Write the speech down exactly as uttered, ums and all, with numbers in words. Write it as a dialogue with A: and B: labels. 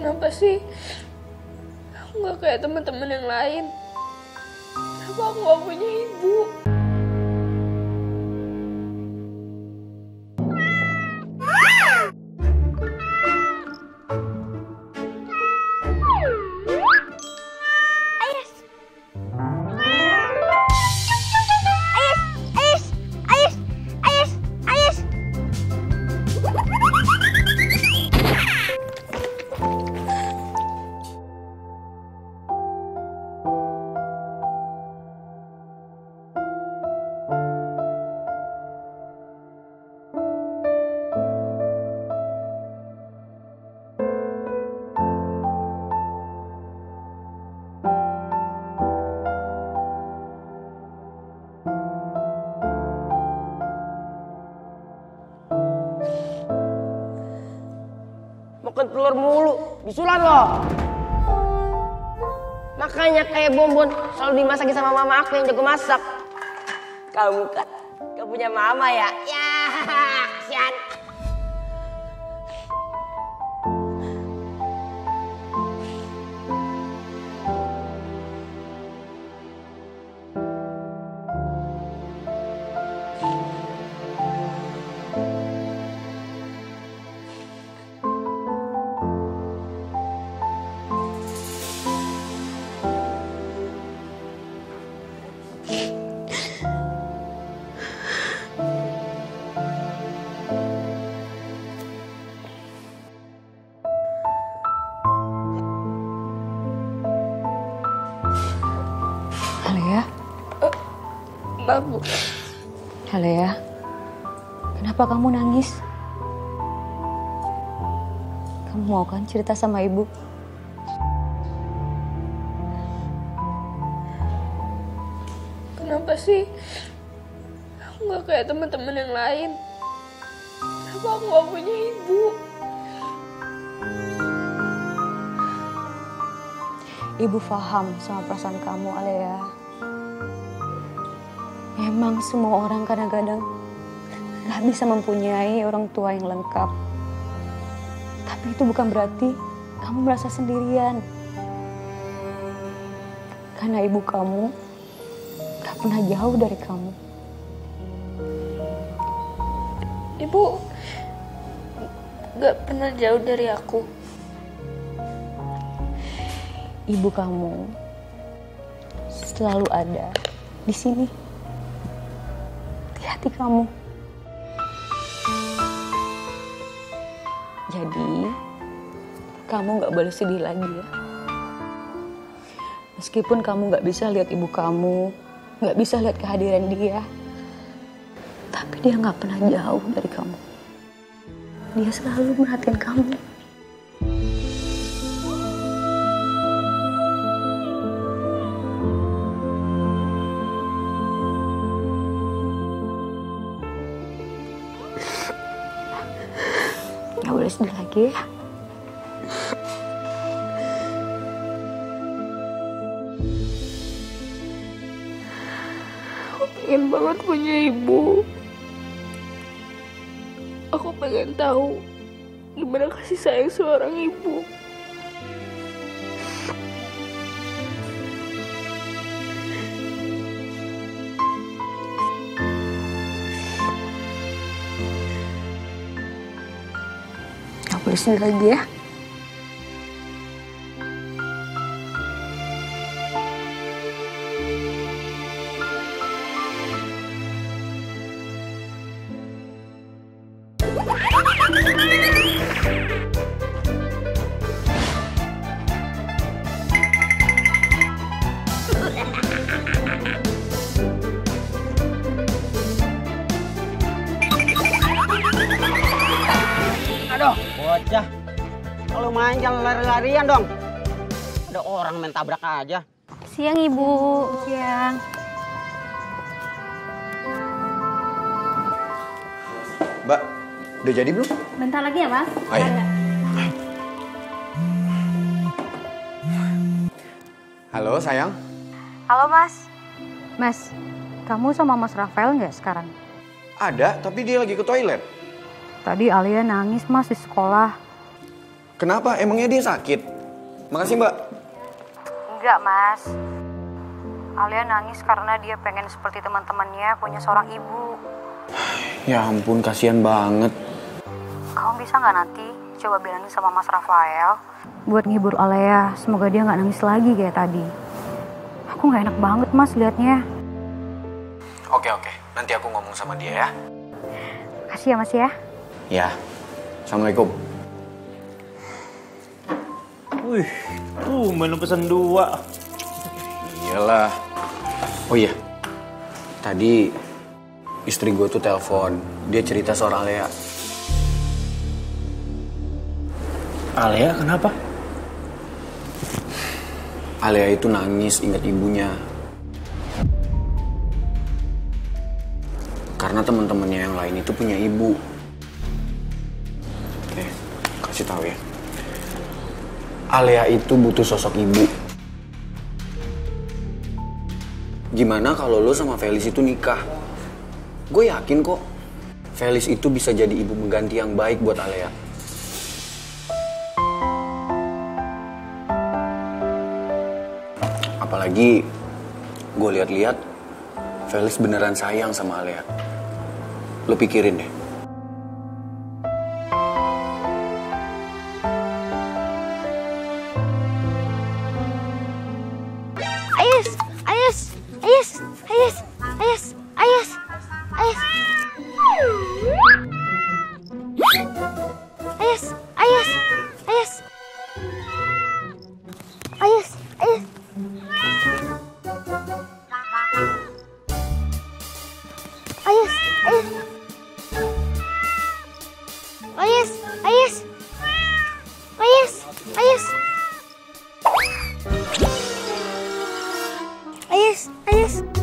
A: Kenapa sih aku nggak kayak teman-teman yang lain? Kenapa aku nggak punya ibu?
B: Makan telur mulu, bisulan loh. Makanya kayak bonbon selalu dimasakin sama mama aku yang jago masak. Kamu kan gak punya mama ya? Ya, kasihan.
A: Alia? Uh, Babu. Alia, kenapa kamu nangis? Kamu mau kan cerita sama ibu? Kenapa sih aku nggak kayak teman-teman yang lain? Kenapa aku nggak punya ibu? Ibu paham sama perasaan kamu, Alia. Memang semua orang kadang-kadang gak bisa mempunyai orang tua yang lengkap. Tapi itu bukan berarti kamu merasa sendirian. Karena ibu kamu gak pernah jauh dari kamu. Ibu gak pernah jauh dari aku. Ibu kamu selalu ada di sini, di hati kamu. Jadi, kamu gak boleh sedih lagi ya. Meskipun kamu gak bisa lihat ibu kamu, gak bisa lihat kehadiran dia, tapi dia gak pernah jauh dari kamu. Dia selalu merhatiin kamu. Gak boleh sedih lagi ya. Aku pengen banget punya ibu. Aku pengen tahu gimana kasih sayang seorang ibu. Boleh sedih lagi ya.
B: Aduh, bocah. Kalau main jangan lari-larian dong. Ada orang main tabrak aja.
C: Siang, Ibu. Siang.
D: Mbak, udah jadi belum?
C: Bentar lagi ya, Mas.
D: Oh, iya.
C: Ada.
D: Halo, sayang.
C: Halo, Mas. Mas, kamu sama Mas Rafael nggak sekarang?
D: Ada, tapi dia lagi ke toilet.
C: Tadi Alia nangis, Mas, di sekolah.
D: Kenapa? Emangnya dia sakit? Makasih, Mbak.
C: Enggak, Mas. Alia nangis karena dia pengen seperti teman-temannya punya seorang ibu.
D: Ya ampun, kasihan banget.
C: Kamu bisa nggak nanti coba bilangin sama Mas Rafael buat ngibur Alia, semoga dia nggak nangis lagi kayak tadi. Aku nggak enak banget, Mas, liatnya.
D: Oke, oke. Nanti aku ngomong sama dia ya.
C: Kasih ya, Mas ya.
D: Ya. Assalamualaikum.
E: Wih, tuh main pesan dua.
D: Iyalah. Oh iya. Tadi istri gue tuh telepon. Dia cerita soal Alea.
E: Alea kenapa?
D: Alea itu nangis ingat ibunya. Karena teman-temannya yang lain itu punya ibu. Oke, kasih tahu ya. Alea itu butuh sosok ibu. Gimana kalau lo sama Felis itu nikah? Gue yakin kok Felis itu bisa jadi ibu mengganti yang baik buat Alea. Apalagi gue lihat-lihat Felis beneran sayang sama Alea. Lo pikirin deh.
C: Ayas, ayas, ayas, ayas, ayas, ayas, ayas. Ayas, ayas, ayas. Ayas, ayas. Ayas, ayas. Ayas, ayas. Ayas, ayas. Ayas, ayas.